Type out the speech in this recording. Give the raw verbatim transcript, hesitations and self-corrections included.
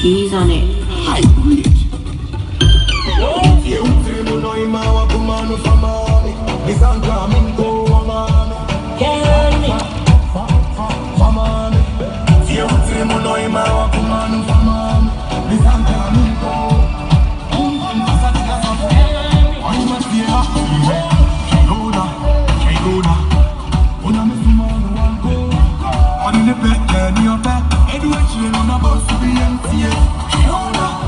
skis on it. Hybrid. You three mo no ima wa kumano famami. Bizanga mingo famami. Kenny. Famami. You three mo no ima wa kumano famami. Bizanga mingo. I must be happy. Kegona, Kegona. Una me sumano wango. On the bed, turn your back. Edward, you know about to be empty.